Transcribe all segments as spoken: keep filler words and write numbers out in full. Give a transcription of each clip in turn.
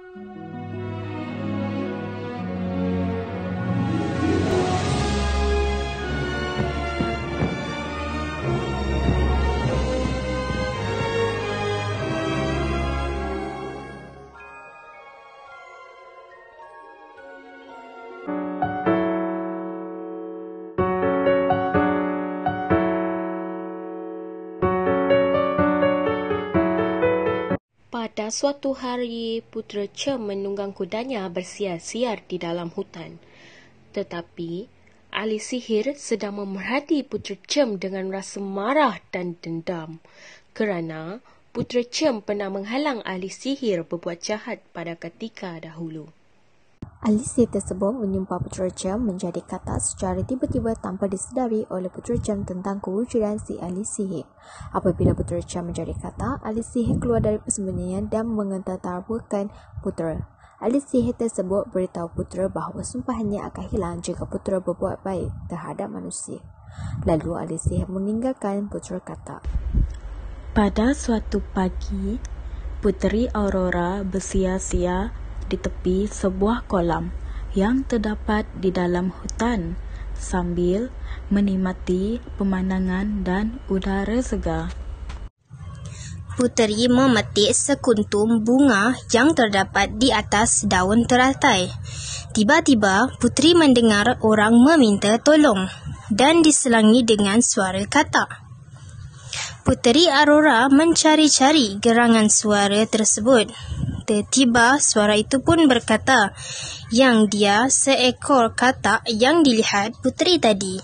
Pada suatu hari, Putera Cem menunggang kudanya bersiar-siar di dalam hutan. Tetapi, ahli sihir sedang memerhati Putera Cem dengan rasa marah dan dendam kerana Putera Cem pernah menghalang ahli sihir berbuat jahat pada ketika dahulu. Ahli sihir tersebut menyumpah Putera Cem menjadi kata secara tiba-tiba tanpa disedari oleh Putera Cem tentang kewujudan si ahli sihir. Apabila Putera Cem menjadi kata, ahli sihir keluar dari persembunyian dan mengentartawakan Putera. Ahli sihir tersebut beritahu Putera bahawa sumpahannya akan hilang jika Putera berbuat baik terhadap manusia. Lalu ahli sihir meninggalkan Putera kata. Pada suatu pagi, Puteri Aurora bersiar-siar di tepi sebuah kolam yang terdapat di dalam hutan sambil menikmati pemandangan dan udara segar. Puteri memetik sekuntum bunga yang terdapat di atas daun teratai. Tiba-tiba, Puteri mendengar orang meminta tolong dan diselangi dengan suara kata. Puteri Aurora mencari-cari gerangan suara tersebut. Tiba-tiba suara itu pun berkata yang dia seekor katak yang dilihat puteri tadi.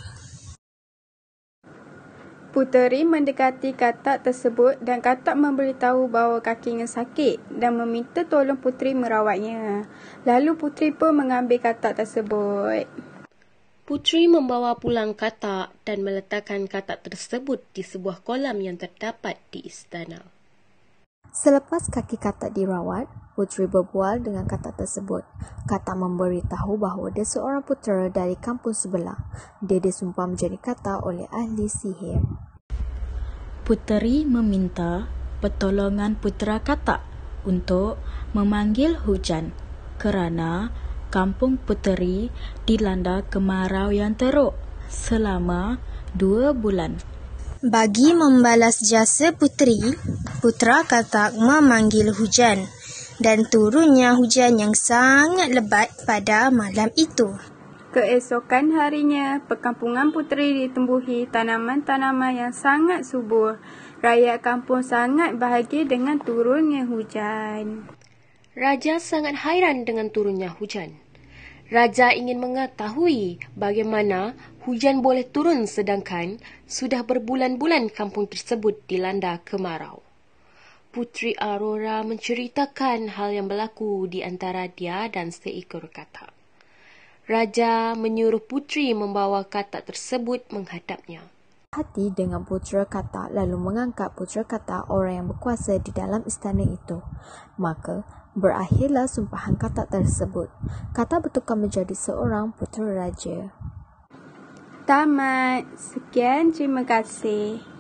Puteri mendekati katak tersebut dan katak memberitahu bahawa kakinya sakit dan meminta tolong puteri merawatnya. Lalu puteri pun mengambil katak tersebut. Puteri membawa pulang katak dan meletakkan katak tersebut di sebuah kolam yang terdapat di istana. Selepas kaki katak dirawat, Puteri berbual dengan katak tersebut. Katak memberitahu bahawa dia seorang putera dari kampung sebelah. Dia disumpah menjadi kata oleh ahli sihir. Puteri meminta pertolongan putera katak untuk memanggil hujan kerana kampung Puteri dilanda kemarau yang teruk selama dua bulan. Bagi membalas jasa puteri, putera katak memanggil hujan dan turunnya hujan yang sangat lebat pada malam itu. Keesokan harinya, perkampungan puteri ditumbuhi tanaman-tanaman yang sangat subur. Rakyat kampung sangat bahagia dengan turunnya hujan. Raja sangat hairan dengan turunnya hujan. Raja ingin mengetahui bagaimana hujan boleh turun sedangkan sudah berbulan-bulan kampung tersebut dilanda kemarau. Puteri Aurora menceritakan hal yang berlaku di antara dia dan seekor katak. Raja menyuruh puteri membawa katak tersebut menghadapnya. Hati dengan putera katak lalu mengangkat putera katak orang yang berkuasa di dalam istana itu. Maka berakhirlah sumpahan katak tersebut. Katak bertukar menjadi seorang putera raja. Tamat. Sekian, terima kasih.